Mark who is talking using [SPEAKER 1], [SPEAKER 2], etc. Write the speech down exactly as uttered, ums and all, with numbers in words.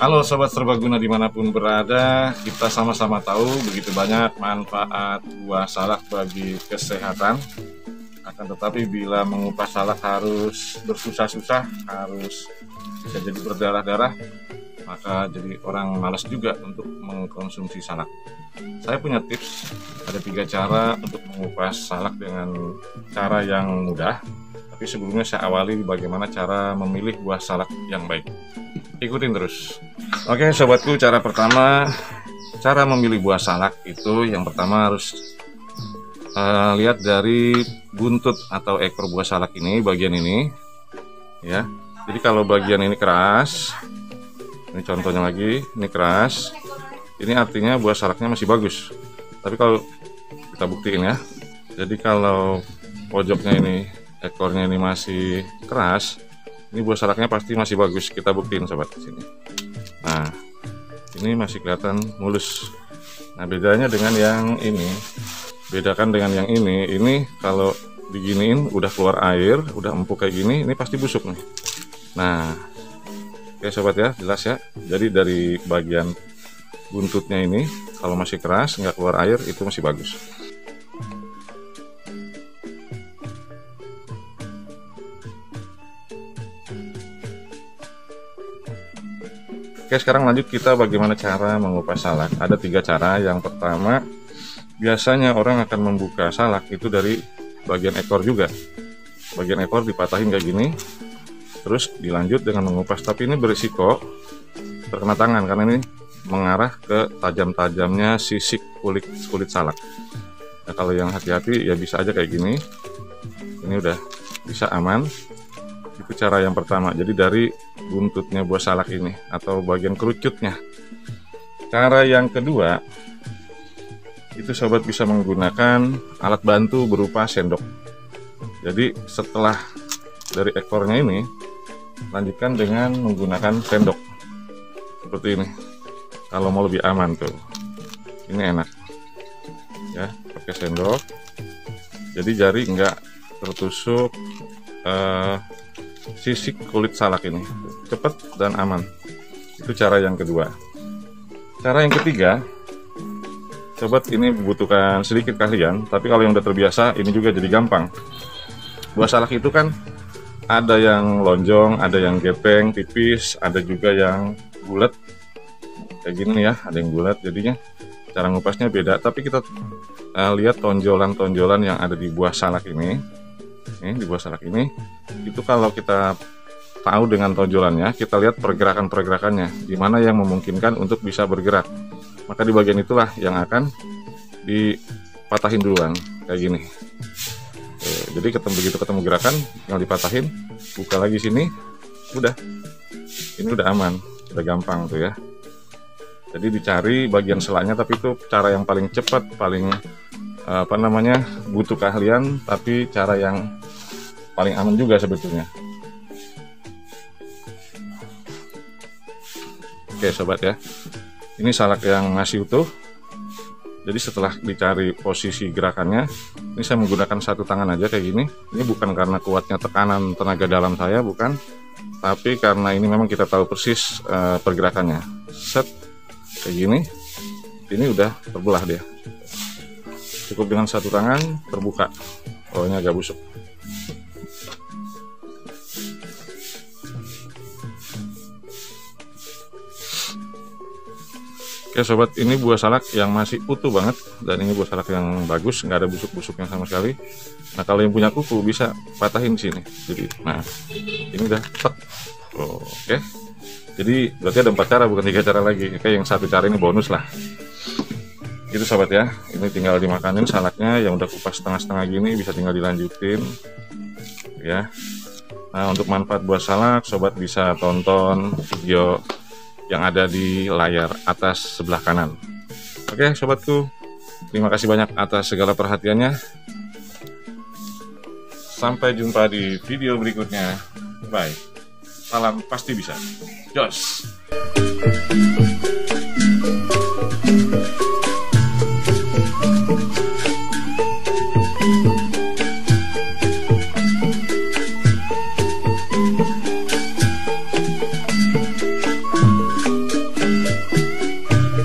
[SPEAKER 1] Halo Sobat Serbaguna dimanapun berada, kita sama-sama tahu begitu banyak manfaat buah salak bagi kesehatan. Akan tetapi bila mengupas salak harus bersusah-susah, harus bisa jadi berdarah-darah, maka jadi orang malas juga untuk mengkonsumsi salak. Saya punya tips, ada tiga cara untuk mengupas salak dengan cara yang mudah. Tapi sebelumnya saya awali bagaimana cara memilih buah salak yang baik. Ikutin terus. Oke sobatku, cara pertama, cara memilih buah salak itu yang pertama harus uh, lihat dari buntut atau ekor buah salak ini, bagian ini ya. Jadi kalau bagian ini keras, ini contohnya lagi, ini keras, ini artinya buah salaknya masih bagus. Tapi kalau kita buktiin ya, jadi kalau pojoknya ini, ekornya ini masih keras, ini buah salaknya pasti masih bagus. Kita buktiin sobat di sini. Nah, ini masih kelihatan mulus. Nah, bedanya dengan yang ini, bedakan dengan yang ini. Ini kalau diginiin udah keluar air, udah empuk kayak gini, ini pasti busuk nih. Nah, oke sobat ya, jelas ya. Jadi dari bagian buntutnya ini, kalau masih keras, nggak keluar air, itu masih bagus. Oke, sekarang lanjut kita bagaimana cara mengupas salak. Ada tiga cara. Yang pertama, biasanya orang akan membuka salak itu dari bagian ekor juga. Bagian ekor dipatahin kayak gini, terus dilanjut dengan mengupas. Tapi ini berisiko terkena tangan karena ini mengarah ke tajam-tajamnya sisik kulit kulit salak. Nah, kalau yang hati-hati ya bisa aja kayak gini. Ini udah bisa aman. Itu cara yang pertama. Jadi dari buntutnya buah salak ini atau bagian kerucutnya. Cara yang kedua, itu sobat bisa menggunakan alat bantu berupa sendok. Jadi setelah dari ekornya ini, lanjutkan dengan menggunakan sendok seperti ini. Kalau mau lebih aman tuh, ini enak ya, pakai sendok. Jadi jari enggak tertusuk eh, sisik kulit salak ini, cepat dan aman. Itu cara yang kedua. Cara yang ketiga, sobat, ini membutuhkan sedikit keahlian, tapi kalau yang udah terbiasa ini juga jadi gampang. Buah salak itu kan ada yang lonjong, ada yang gepeng tipis, ada juga yang bulat kayak gini ya, ada yang bulat. Jadinya cara ngupasnya beda, tapi kita uh, lihat tonjolan-tonjolan yang ada di buah salak ini. Ini di buah salak ini, itu kalau kita tahu dengan tonjolannya, kita lihat pergerakan-pergerakannya, di mana yang memungkinkan untuk bisa bergerak. Maka di bagian itulah yang akan dipatahin duluan, kayak gini. Oke, jadi ketemu begitu ketemu gerakan, tinggal dipatahin, buka lagi sini, udah. Ini udah aman, udah gampang tuh ya. Jadi dicari bagian selanya, tapi itu cara yang paling cepat, paling apa namanya, butuh keahlian, tapi cara yang paling aman juga sebetulnya. Oke sobat ya, ini salak yang masih utuh. Jadi setelah dicari posisi gerakannya, ini saya menggunakan satu tangan aja kayak gini. Ini bukan karena kuatnya tekanan tenaga dalam saya, bukan, tapi karena ini memang kita tahu persis uh, pergerakannya. Set kayak gini, ini udah terbelah dia. Cukup dengan satu tangan terbuka, bawahnya agak busuk. Oke sobat, ini buah salak yang masih utuh banget, dan ini buah salak yang bagus, nggak ada busuk-busuknya sama sekali. Nah kalau yang punya kuku bisa patahin sini. Jadi, nah ini udah tek. Oh, oke. Jadi berarti ada empat cara, bukan tiga cara lagi. Oke, yang satu cara ini bonus lah. Gitu sobat ya, ini tinggal dimakanin salaknya yang udah kupas setengah-setengah gini, bisa tinggal dilanjutin ya. Nah untuk manfaat buah salak, sobat bisa tonton video yang ada di layar atas sebelah kanan. Oke sobatku, terima kasih banyak atas segala perhatiannya. Sampai jumpa di video berikutnya. Bye. Salam pasti bisa. Jos.